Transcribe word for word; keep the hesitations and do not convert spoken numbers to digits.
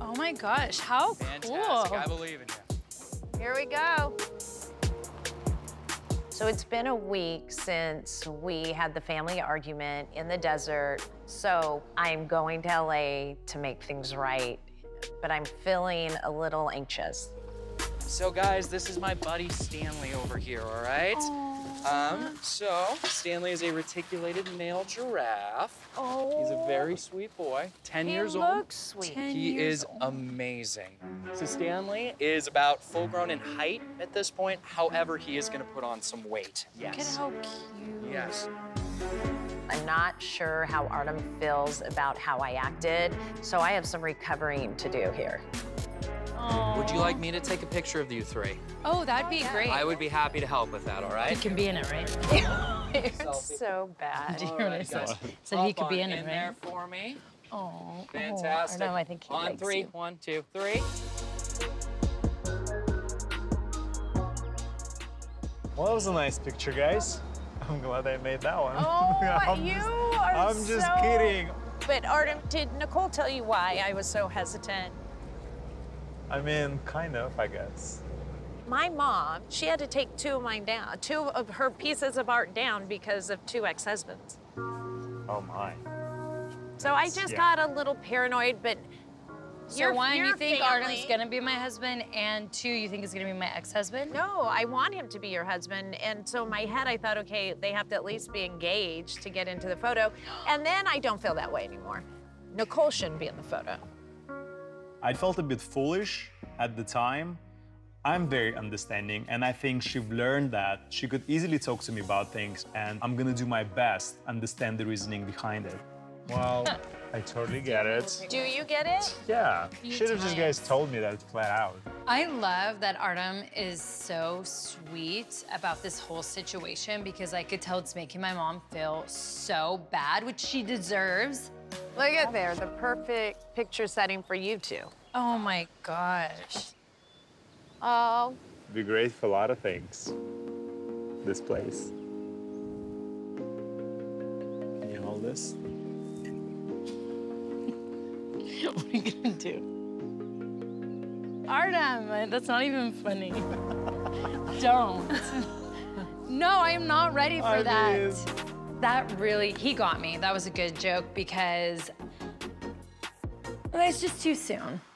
Oh my gosh, how Fantastic. cool. I believe in you. Here we go. So it's been a week since we had the family argument in the desert. So I'm going to L A to make things right, but I'm feeling a little anxious. So guys, this is my buddy Stanley over here, all right? Um, so Stanley is a reticulated male giraffe. Oh. He's a very sweet boy, ten He years old. looks sweet. He is amazing. So Stanley is about full grown in height at this point. However, he is gonna put on some weight. Yes. Look at how cute. Yes. I'm not sure how Artem feels about how I acted, so I have some recovering to do here. Aww. Would you like me to take a picture of you three? Oh, that'd be great. I would be happy to help with that, all right? He can be in it, right? It's so bad. Do you All hear what right, I said? guys. So he Hop could be on in it, in there right? for me. Oh, Fantastic. Oh, I think he on likes three. you. One, two, three. Well, that was a nice picture, guys. I'm glad I made that one. Oh, I'm you just, are I'm so... just kidding. But Artem, did Nicole tell you why I was so hesitant? I mean, kind of, I guess. My mom, she had to take two of mine down, two of her pieces of art down because of two ex-husbands. Oh, my. So I just Yeah. got a little paranoid, but So your, one, your you think family... Artem's gonna be my husband, and two, you think he's gonna be my ex-husband? No, I want him to be your husband. And so in my head, I thought, okay, they have to at least be engaged to get into the photo. And then I don't feel that way anymore. Nicole shouldn't be in the photo. I felt a bit foolish at the time. I'm very understanding, and I think she've learned that she could easily talk to me about things, and I'm gonna do my best understand the reasoning behind it. Well, I totally get it. Do you get it? Yeah, Few should have just guys times. told me that flat out. I love that Artem is so sweet about this whole situation because I could tell it's making my mom feel so bad, which she deserves. Look at there, the perfect picture setting for you two. Oh my gosh. Oh. Be great for a lot of things, this place. Can you hold this? What are you gonna do? Artem, that's not even funny. Don't. No, I am not ready for I that. mean... That really, he got me. That was a good joke because it's just too soon.